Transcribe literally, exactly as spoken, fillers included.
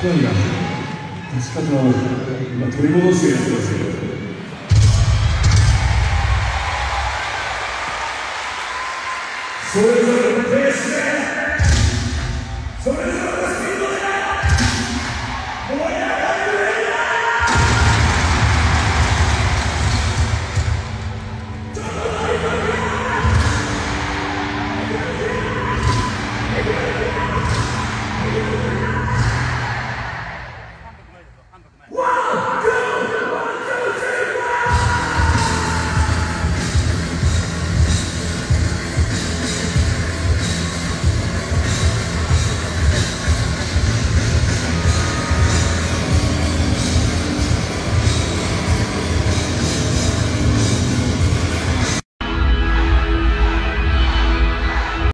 声が出し方を今取り戻してやってますけど、それぞれのペースでそれ